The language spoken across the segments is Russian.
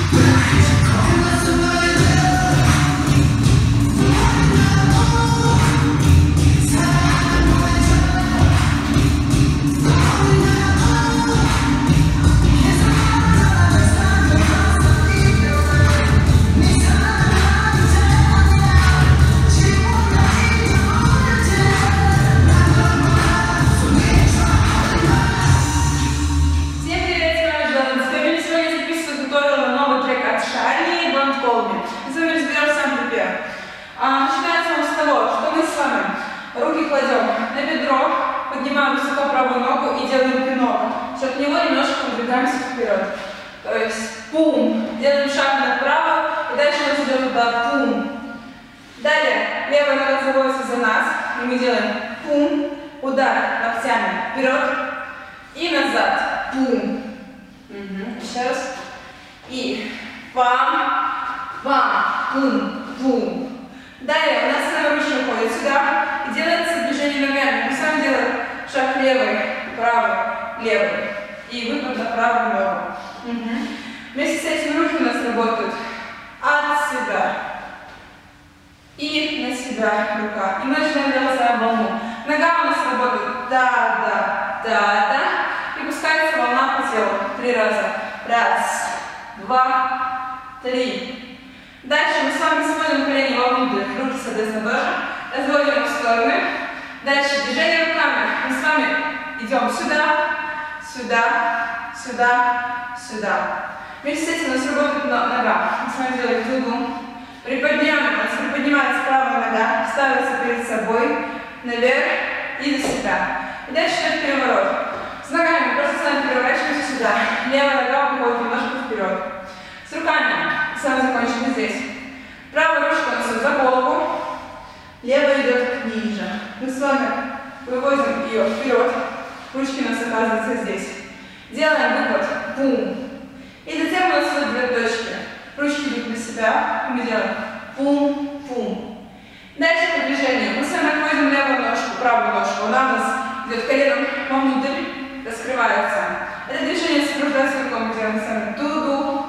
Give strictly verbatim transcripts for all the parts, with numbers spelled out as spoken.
Руки кладем на бедро, поднимаем высоко правую ногу и делаем пинок. За счет него немножко выдвигаемся вперед. То есть пум, делаем шаг направо, и дальше у нас идет удар пум. Далее левая нога заводится за нас, и мы делаем пум, удар локтями вперед и назад. Пум. Угу. Еще раз. И пам, пам, пум, пум. Далее у нас левая ручка уходит сюда и делается движение ногами. Мы с вами делаем шаг левый, правый, левый. И выпад на правую ногу. Угу. Вместе с этим руки у нас работают от себя и на себя рука. И мы начинаем делать свою волну. Нога у нас работает да, да, да, да. И пускается волна по телу. Три раза. Раз, два, три. Дальше мы с вами сводим колени вовнутрь, руки, соответственно, тоже. Разводим в стороны. Дальше движение руками. Мы с вами идем сюда, сюда, сюда, сюда. Вместе с этим у нас работает нога. Мы с вами делаем дугу. Приподнимаем, у нас приподнимается правая нога, ставится перед собой, наверх и за себя. И дальше идет переворот. С ногами мы просто с вами переворачиваемся сюда. Левая нога уходит немножко вперед. С руками с вами закончили здесь. Правая ручка у нас за голову, левая идет ниже. Мы с вами выводим ее вперед, ручки у нас оказываются здесь. Делаем выпад, пум. И затем у нас идут две точки. Ручки идут на себя, мы делаем пум, пум. Дальше по движению. Мы с вами отводим левую ножку, правую ножку. Она у нас идет коленом вовнутрь, раскрывается. Это движение сопровождается рукой. Мы делаем с вами дуду.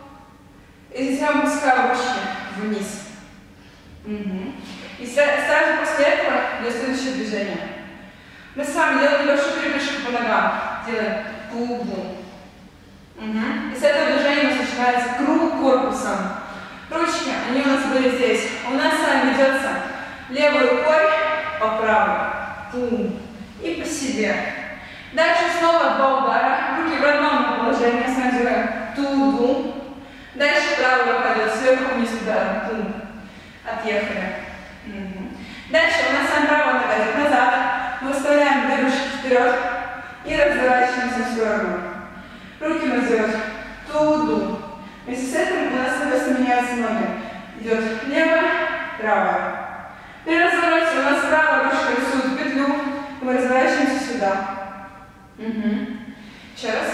И затем опускаем ручки вниз. Угу. И сразу после этого идет следующее движение. Мы с вами делаем небольшую передышку по ногам. Делаем пум-пум. Угу. И с этого движения у нас начинается круг корпусом. Ручки, они у нас были здесь. У нас с вами ведется левой рукой по правой. Пум. И по себе. Дальше снова два удара. Руки в родном положении. С вами делаем ту-ду. Дальше правая рука идет сверху вниз ударом. Пум. Отъехали. Угу. Дальше у нас с вами правая нога идет назад. Мы выставляем две ручки вперед и разворачиваемся в сторону. Руки у нас идет ту-ду. Вместе с этим у нас, соответственно, меняются ноги. Идет левая, правая. При развороте у нас правая ручка рисует петлю, и мы разворачиваемся сюда. Угу. Еще раз.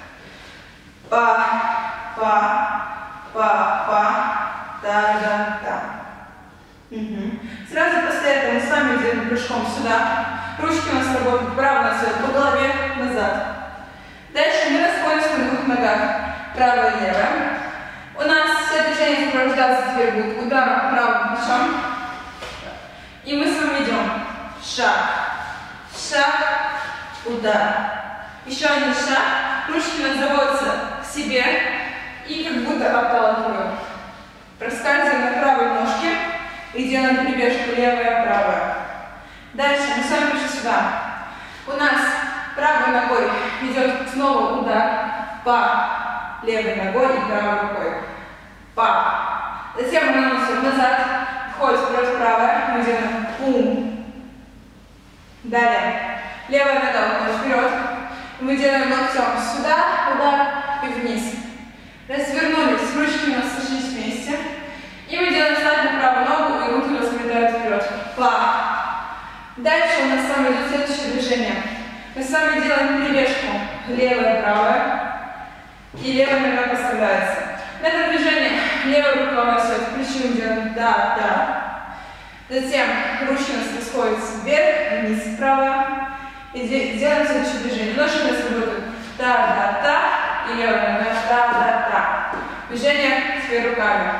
Па, па, па, па, та-да-та. Угу. Сразу после этого мы с вами идем прыжком сюда. Ручки у нас работают, правая у нас идет по голове, назад. Дальше мы расходимся на двух ногах, правая и левая. У нас все движения сопровождаться теперь будет ударом правым плечом. И мы с вами идем. Шаг, шаг, удар. Еще один шаг. Ручки у нас заводятся к себе и как будто отталкиваем. Проскальзываем на правой ножке и делаем прибежку левая, правая. Дальше мы с вами пришли сюда. У нас правой ногой идет снова удар по левой ногой и правой рукой. Па. Затем мы наносим назад, входит вперед правая, мы делаем пум. Далее левая нога уходит вперед, мы делаем локтем сюда, удар и вниз. Развернулись, ручки у нас сошлись вместе. И мы делаем старт на правую ногу, и руки у нас вылетают вперед. Па. Дальше у нас с вами идет следующее движение. Мы с вами делаем перебежку левая, правая, и левая нога поставляется. На этом движении левая рука у нас идет к плечу, мы делаем да, да. Затем ручки у нас расходятся вверх, вниз, правая. И делаем следующее движение. Ножки у нас работают да, да, да, и левая нога да, да, да. движение своими руками.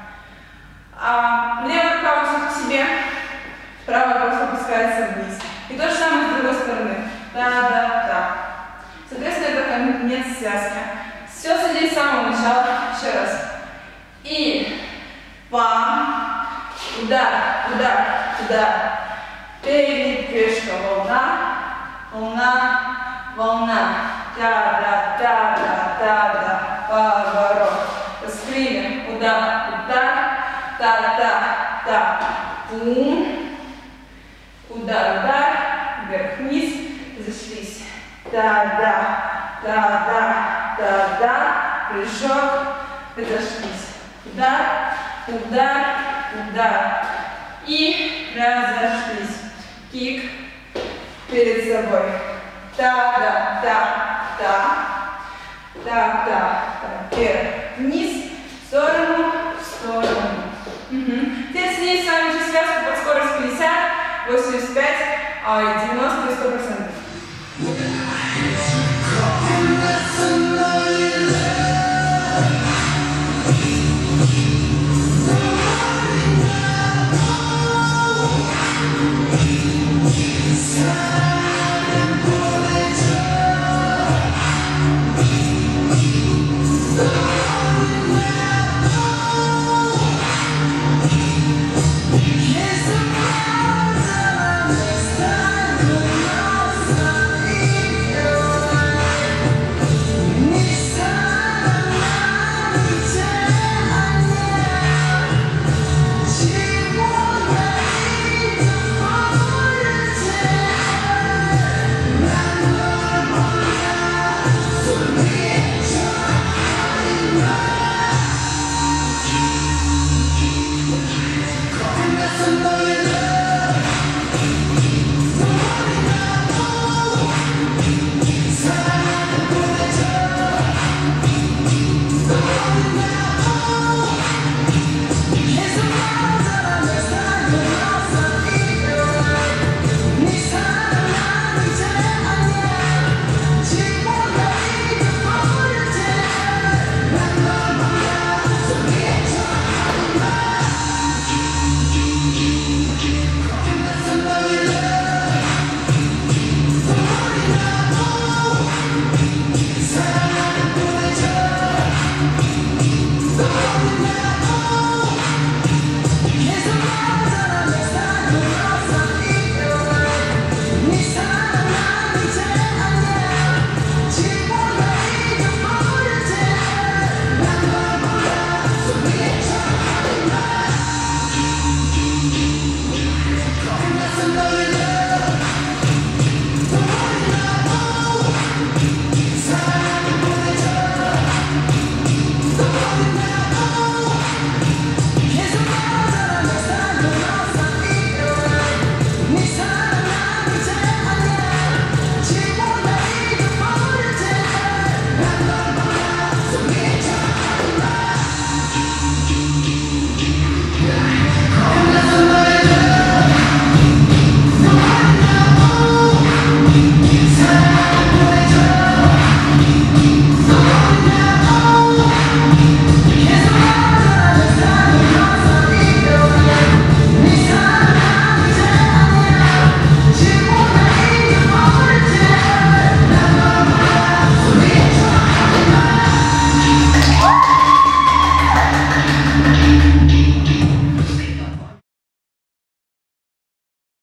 А левая рука уносит к себе, правая просто опускается вниз. И то же самое с другой стороны. Да-да-да. Соответственно, это конец связки. Все садись с самого начала. Еще раз. И пам, удар, удар, удар. Передвижка, волна, волна, волна. Да-да-да-да-да-да. Поворот. Раскрыли. Удар, удар. Та-та-та. Бум. Удар, удар. Вверх-вниз. Зашлись. Да-да, да-да, да-да. Прыжок. Разошлись. Удар, удар, удар. И разошлись. Кик перед собой. Та-да-да-да. Так-да. Вверх, вниз, в сторону, в сторону. Угу. Теперь снизь с вами же связку под скорость пятьдесят, восемьдесят пять, девяносто и сто процентов.